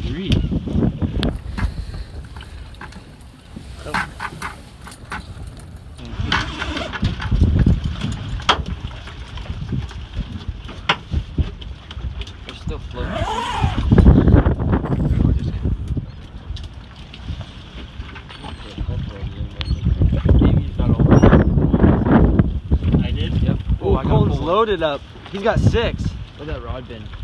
Breathe. Oh. They're still floating. I did? Yep. Oh, Colton's loaded up. He's got 6. Look at that rod bin.